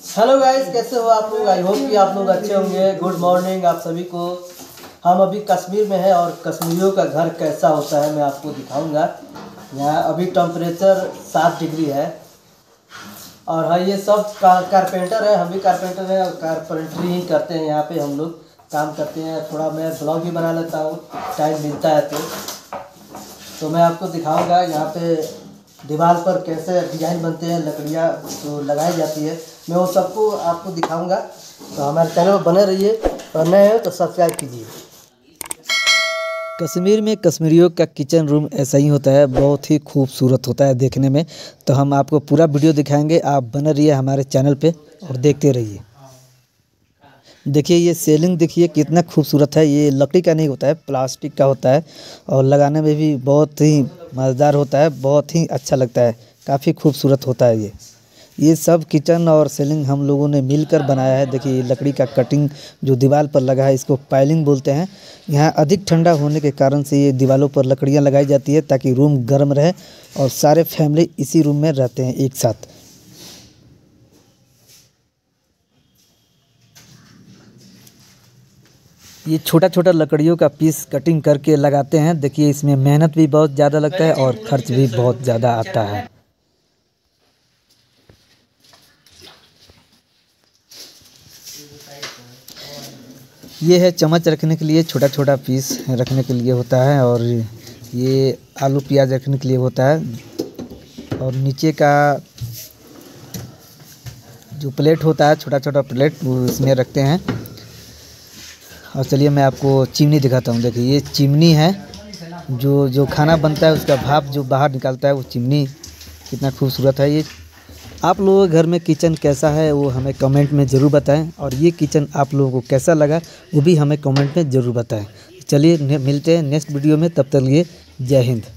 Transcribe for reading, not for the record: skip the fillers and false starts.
Hello guys, कैसे हो आप लोग। आई होप कि आप लोग अच्छे होंगे। गुड मॉर्निंग आप सभी को। हम अभी कश्मीर में हैं और कश्मीरियों का घर कैसा होता है मैं आपको दिखाऊंगा। यहाँ अभी टेम्परेचर 7 डिग्री है और हाँ, ये सब कारपेंटर है। हम भी कारपेंटर हैं और कारपेंटरी ही करते हैं। यहाँ पे हम लोग काम करते हैं। थोड़ा मैं ब्लॉग भी बना लेता हूँ, टाइम मिलता है तो मैं आपको दिखाऊंगा यहाँ पे दीवार पर कैसे डिज़ाइन बनते हैं, लकड़ियाँ तो लगाई जाती है। मैं वो सबको आपको दिखाऊंगा। तो हमारे चैनल पर बने रहिए और नए हो तो सब्सक्राइब कीजिए। कश्मीर में कश्मीरियों का किचन रूम ऐसा ही होता है, बहुत ही खूबसूरत होता है देखने में। तो हम आपको पूरा वीडियो दिखाएंगे, आप बने रहिए हमारे चैनल पे और देखते रहिए। देखिए ये सीलिंग देखिए कितना खूबसूरत है। ये लकड़ी का नहीं होता है, प्लास्टिक का होता है और लगाने में भी बहुत ही मज़ेदार होता है, बहुत ही अच्छा लगता है, काफ़ी खूबसूरत होता है। ये सब किचन और सीलिंग हम लोगों ने मिलकर बनाया है। देखिए ये लकड़ी का कटिंग जो दीवार पर लगा है इसको पाइलिंग बोलते हैं। यहाँ अधिक ठंडा होने के कारण से ये दीवारों पर लकड़ियाँ लगाई जाती है ताकि रूम गर्म रहे और सारे फैमिली इसी रूम में रहते हैं एक साथ। ये छोटा छोटा लकड़ियों का पीस कटिंग करके लगाते हैं। देखिए इसमें मेहनत भी बहुत ज़्यादा लगता है और खर्च भी बहुत ज़्यादा आता है। ये है चम्मच रखने के लिए, छोटा छोटा पीस रखने के लिए होता है। और ये आलू प्याज रखने के लिए होता है। और नीचे का जो प्लेट होता है, छोटा छोटा प्लेट, वो इसमें रखते हैं। और चलिए मैं आपको चिमनी दिखाता हूँ। देखिए ये चिमनी है, जो खाना बनता है उसका भाप जो बाहर निकालता है वो चिमनी। कितना खूबसूरत है ये। आप लोगों के घर में किचन कैसा है वो हमें कमेंट में ज़रूर बताएं और ये किचन आप लोगों को कैसा लगा वो भी हमें कमेंट में ज़रूर बताएं। चलिए मिलते हैं नेक्स्ट वीडियो में, तब तक लिए जय हिंद।